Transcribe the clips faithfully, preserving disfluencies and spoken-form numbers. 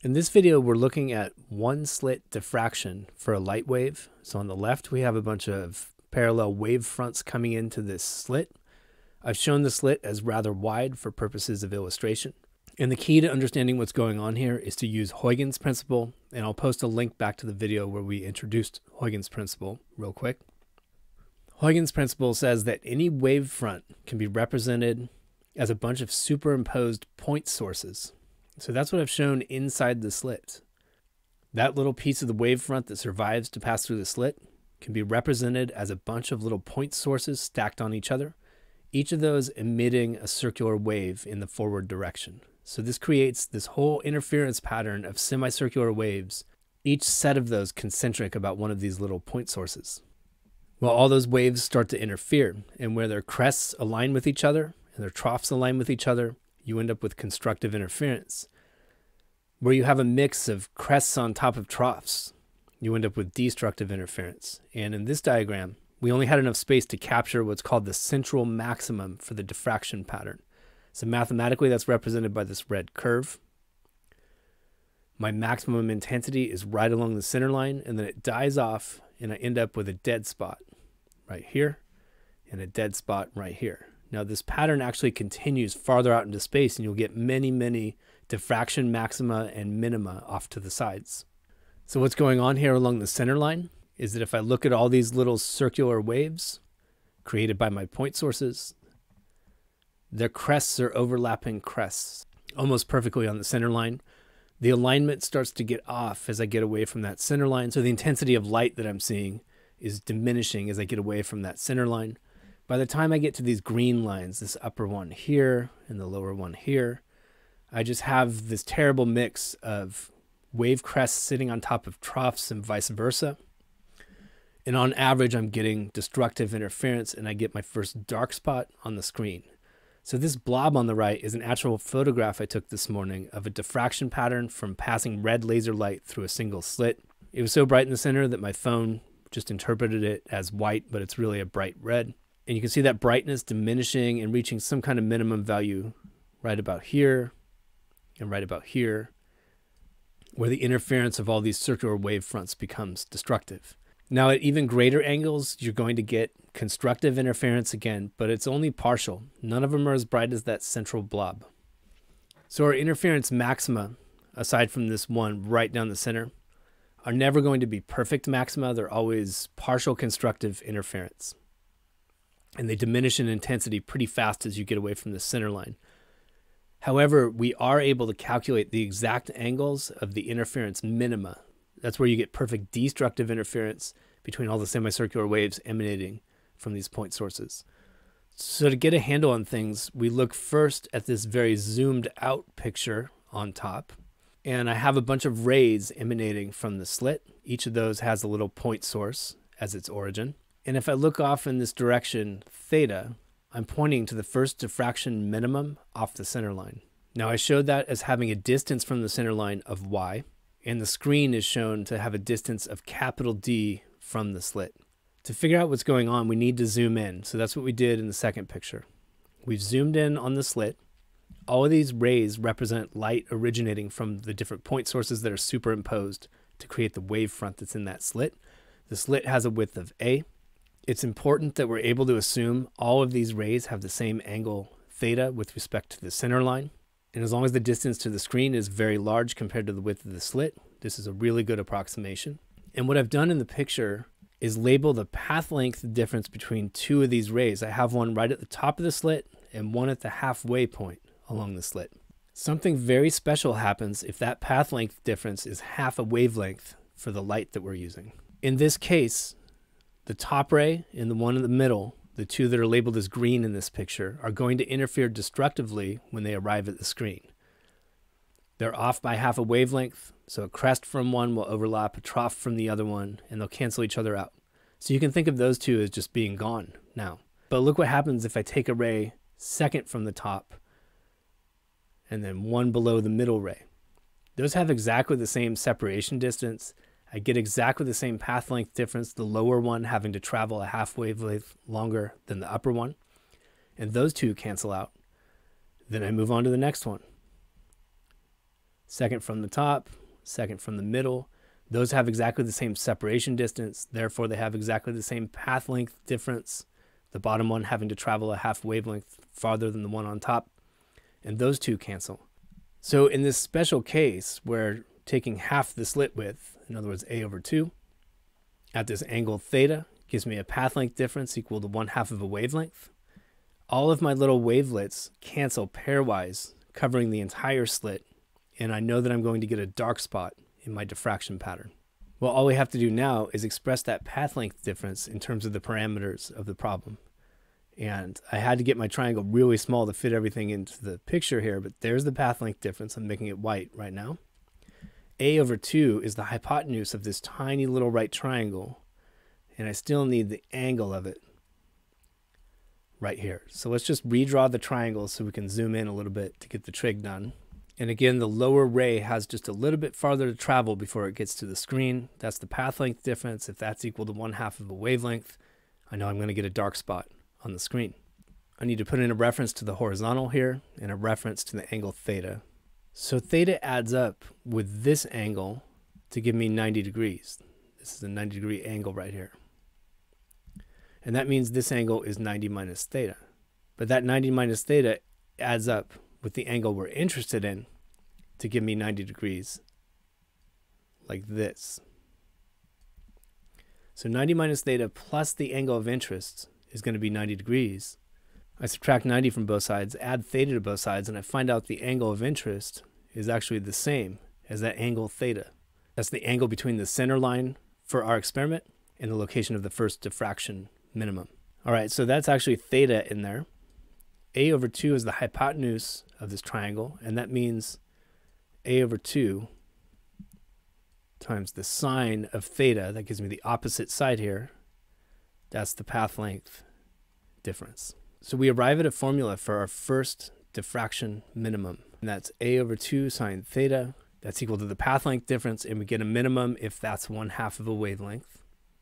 In this video, we're looking at one slit diffraction for a light wave. So on the left, we have a bunch of parallel wave fronts coming into this slit. I've shown the slit as rather wide for purposes of illustration. And the key to understanding what's going on here is to use Huygens principle. And I'll post a link back to the video where we introduced Huygens principle real quick. Huygens principle says that any wave front can be represented as a bunch of superimposed point sources. So that's what I've shown inside the slit. That little piece of the wavefront that survives to pass through the slit can be represented as a bunch of little point sources stacked on each other, each of those emitting a circular wave in the forward direction. So this creates this whole interference pattern of semicircular waves, each set of those concentric about one of these little point sources. Well, all those waves start to interfere, and where their crests align with each other and their troughs align with each other, you end up with constructive interference. Where you have a mix of crests on top of troughs, you end up with destructive interference. And in this diagram, we only had enough space to capture what's called the central maximum for the diffraction pattern. So mathematically, that's represented by this red curve. My maximum intensity is right along the center line, and then it dies off, and I end up with a dead spot right here and a dead spot right here. Now this pattern actually continues farther out into space, and you'll get many, many diffraction maxima and minima off to the sides. So what's going on here along the center line is that if I look at all these little circular waves created by my point sources, their crests are overlapping crests almost perfectly on the center line. The alignment starts to get off as I get away from that center line. So the intensity of light that I'm seeing is diminishing as I get away from that center line. By the time I get to these green lines, this upper one here and the lower one here, I just have this terrible mix of wave crests sitting on top of troughs and vice versa. And on average, I'm getting destructive interference, and I get my first dark spot on the screen. So this blob on the right is an actual photograph I took this morning of a diffraction pattern from passing red laser light through a single slit. It was so bright in the center that my phone just interpreted it as white, but it's really a bright red. And you can see that brightness diminishing and reaching some kind of minimum value right about here and right about here, where the interference of all these circular wave fronts becomes destructive. Now at even greater angles, you're going to get constructive interference again, but it's only partial. None of them are as bright as that central blob. So our interference maxima, aside from this one right down the center, are never going to be perfect maxima. They're always partial constructive interference. And they diminish in intensity pretty fast as you get away from the center line. However, we are able to calculate the exact angles of the interference minima. That's where you get perfect destructive interference between all the semicircular waves emanating from these point sources. So to get a handle on things, we look first at this very zoomed out picture on top. And I have a bunch of rays emanating from the slit. Each of those has a little point source as its origin. And if I look off in this direction, theta, I'm pointing to the first diffraction minimum off the center line. Now I showed that as having a distance from the center line of y, and the screen is shown to have a distance of capital D from the slit. To figure out what's going on, we need to zoom in. So that's what we did in the second picture. We've zoomed in on the slit. All of these rays represent light originating from the different point sources that are superimposed to create the wavefront that's in that slit. The slit has a width of A. It's important that we're able to assume all of these rays have the same angle theta with respect to the center line. And as long as the distance to the screen is very large compared to the width of the slit, this is a really good approximation. And what I've done in the picture is label the path length difference between two of these rays. I have one right at the top of the slit and one at the halfway point along the slit. Something very special happens if that path length difference is half a wavelength for the light that we're using. In this case, the top ray and the one in the middle, the two that are labeled as green in this picture, are going to interfere destructively when they arrive at the screen. They're off by half a wavelength, so a crest from one will overlap a trough from the other one, and they'll cancel each other out. So you can think of those two as just being gone now. But look what happens if I take a ray second from the top and then one below the middle ray. Those have exactly the same separation distance. I get exactly the same path length difference, the lower one having to travel a half wavelength longer than the upper one. And those two cancel out. Then I move on to the next one. second from the top, second from the middle. Those have exactly the same separation distance. Therefore, they have exactly the same path length difference. The bottom one having to travel a half wavelength farther than the one on top. And those two cancel. So in this special case, where taking half the slit width, in other words, A over two, at this angle theta, gives me a path length difference equal to one half of a wavelength. All of my little wavelets cancel pairwise, covering the entire slit, and I know that I'm going to get a dark spot in my diffraction pattern. Well, all we have to do now is express that path length difference in terms of the parameters of the problem. And I had to get my triangle really small to fit everything into the picture here, but there's the path length difference. I'm making it white right now. A over two is the hypotenuse of this tiny little right triangle, and I still need the angle of it right here. So let's just redraw the triangle so we can zoom in a little bit to get the trig done. And again, the lower ray has just a little bit farther to travel before it gets to the screen. That's the path length difference. If that's equal to one half of a wavelength, I know I'm going to get a dark spot on the screen. I need to put in a reference to the horizontal here and a reference to the angle theta. So theta adds up with this angle to give me ninety degrees. This is a ninety degree angle right here. And that means this angle is ninety minus theta. But that ninety minus theta adds up with the angle we're interested in to give me ninety degrees, like this. So ninety minus theta plus the angle of interest is going to be ninety degrees. I subtract ninety from both sides, add theta to both sides, and I find out the angle of interest is actually the same as that angle theta. That's the angle between the center line for our experiment and the location of the first diffraction minimum. All right, so that's actually theta in there. A over two is the hypotenuse of this triangle, and that means A over two times the sine of theta. That gives me the opposite side here. That's the path length difference. So we arrive at a formula for our first diffraction minimum, and that's A over two sine theta. That's equal to the path length difference, and we get a minimum if that's one half of a wavelength.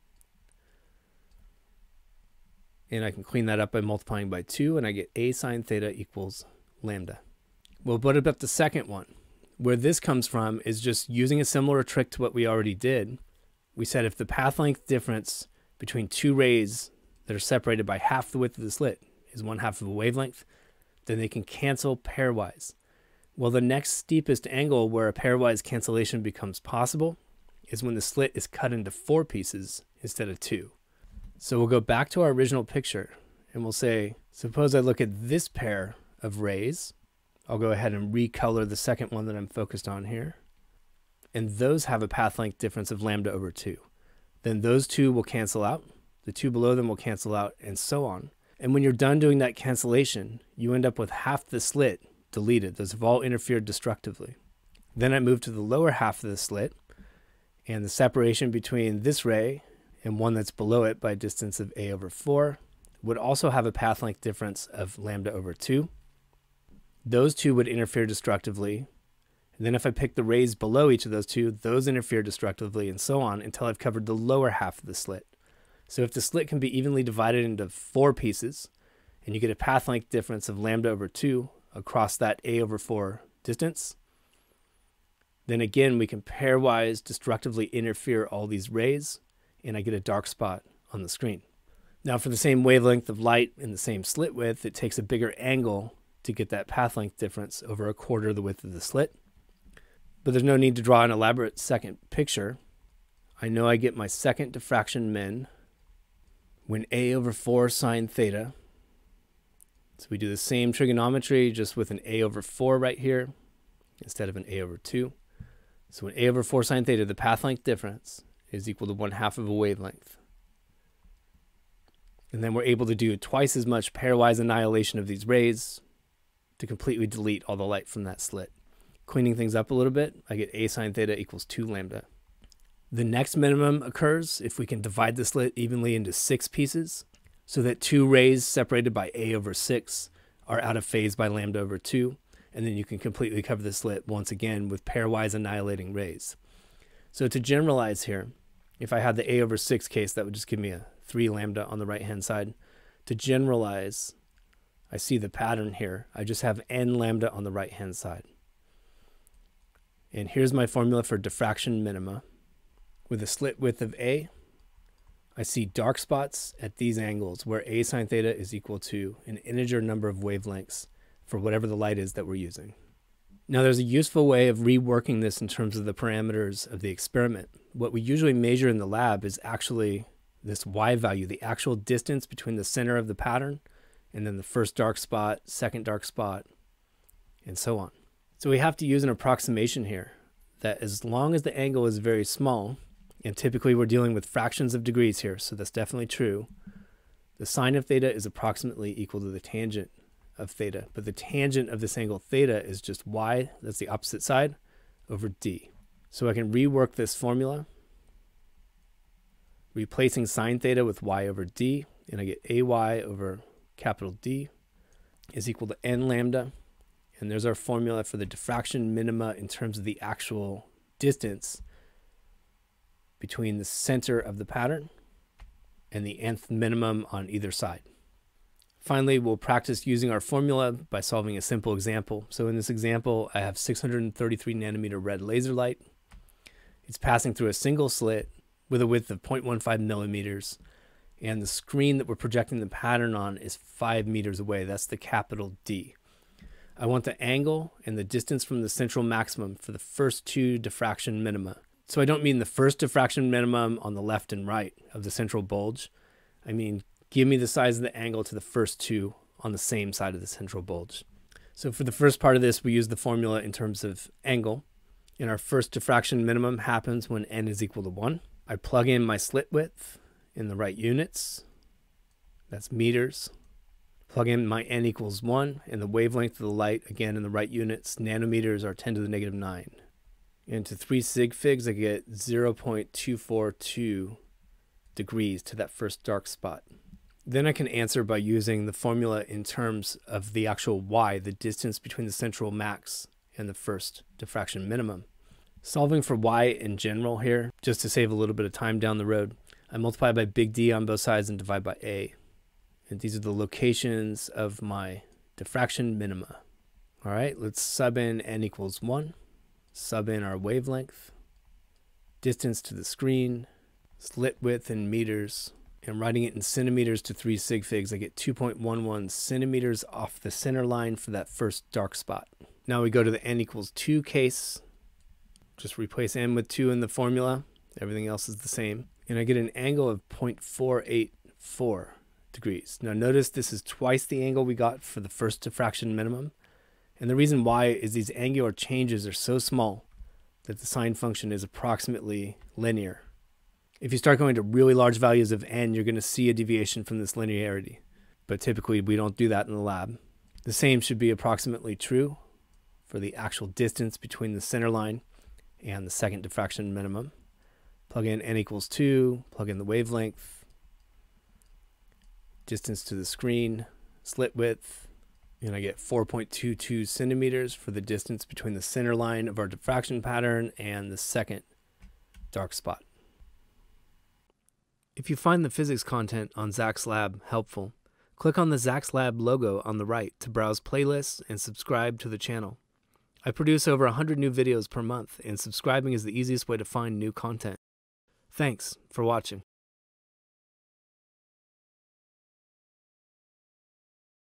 And I can clean that up by multiplying by two, and I get A sine theta equals lambda. Well, what about the second one? Where this comes from is just using a similar trick to what we already did. We said if the path length difference between two rays that are separated by half the width of the slit is one half of a wavelength, then they can cancel pairwise. Well, the next steepest angle where a pairwise cancellation becomes possible is when the slit is cut into four pieces instead of two. So we'll go back to our original picture and we'll say, suppose I look at this pair of rays. I'll go ahead and recolor the second one that I'm focused on here. And those have a path length difference of lambda over two. Then those two will cancel out. The two below them will cancel out, and so on. And when you're done doing that cancellation, you end up with half the slit deleted. Those have all interfered destructively. Then I move to the lower half of the slit, and the separation between this ray and one that's below it by a distance of A over four would also have a path length difference of lambda over two. Those two would interfere destructively. And then if I pick the rays below each of those two, those interfere destructively, and so on until I've covered the lower half of the slit. So if the slit can be evenly divided into four pieces, and you get a path length difference of lambda over two across that A over four distance, then again we can pairwise destructively interfere all these rays, and I get a dark spot on the screen. Now for the same wavelength of light and the same slit width, it takes a bigger angle to get that path length difference over a quarter of the width of the slit. But there's no need to draw an elaborate second picture. I know I get my second diffraction min when A over four sine theta. So we do the same trigonometry just with an A over four right here instead of an A over two. So when A over four sine theta, the path length difference is equal to one half of a wavelength. And then we're able to do twice as much pairwise annihilation of these rays to completely delete all the light from that slit. Cleaning things up a little bit, I get A sine theta equals two lambda. The next minimum occurs if we can divide the slit evenly into six pieces so that two rays separated by A over six are out of phase by lambda over two, and then you can completely cover the slit once again with pairwise annihilating rays. So to generalize here, if I had the A over six case, that would just give me a three lambda on the right-hand side. To generalize, I see the pattern here. I just have n lambda on the right-hand side. And here's my formula for diffraction minima. With a slit width of A, I see dark spots at these angles where A sine theta is equal to an integer number of wavelengths for whatever the light is that we're using. Now there's a useful way of reworking this in terms of the parameters of the experiment. What we usually measure in the lab is actually this Y value, the actual distance between the center of the pattern and then the first dark spot, second dark spot, and so on. So we have to use an approximation here that as long as the angle is very small, and typically we're dealing with fractions of degrees here, so that's definitely true, the sine of theta is approximately equal to the tangent of theta. But the tangent of this angle theta is just y, that's the opposite side, over d. So I can rework this formula, replacing sine theta with y over d, and I get ay over capital D is equal to n lambda. And there's our formula for the diffraction minima in terms of the actual distance between the center of the pattern and the nth minimum on either side. Finally, we'll practice using our formula by solving a simple example. So in this example, I have six hundred thirty-three nanometer red laser light. It's passing through a single slit with a width of zero point one five millimeters. And the screen that we're projecting the pattern on is five meters away. That's the capital D. I want the angle and the distance from the central maximum for the first two diffraction minima. So I don't mean the first diffraction minimum on the left and right of the central bulge. I mean, give me the size of the angle to the first two on the same side of the central bulge. So for the first part of this, we use the formula in terms of angle. And our first diffraction minimum happens when n is equal to one. I plug in my slit width in the right units. That's meters. Plug in my n equals one, and the wavelength of the light, again in the right units, nanometers are ten to the negative nine. And to three sig figs, I get zero point two four two degrees to that first dark spot. Then I can answer by using the formula in terms of the actual y, the distance between the central max and the first diffraction minimum. Solving for y in general here, just to save a little bit of time down the road, I multiply by big D on both sides and divide by A. And these are the locations of my diffraction minima. All right, let's sub in n equals one, sub in our wavelength, distance to the screen, slit width in meters, and writing it in centimeters to three sig figs, I get two point one one centimeters off the center line for that first dark spot. Now we go to the n equals two case, just replace n with two in the formula, everything else is the same, and I get an angle of zero point four eight four degrees. Now notice this is twice the angle we got for the first diffraction minimum, and the reason why is these angular changes are so small that the sine function is approximately linear. If you start going to really large values of n, you're going to see a deviation from this linearity, but typically we don't do that in the lab. The same should be approximately true for the actual distance between the center line and the second diffraction minimum. Plug in n equals two, plug in the wavelength, distance to the screen, slit width, and I get four point two two centimeters for the distance between the center line of our diffraction pattern and the second dark spot. If you find the physics content on Zach's Lab helpful, click on the Zach's Lab logo on the right to browse playlists and subscribe to the channel. I produce over one hundred new videos per month, and subscribing is the easiest way to find new content. Thanks for watching.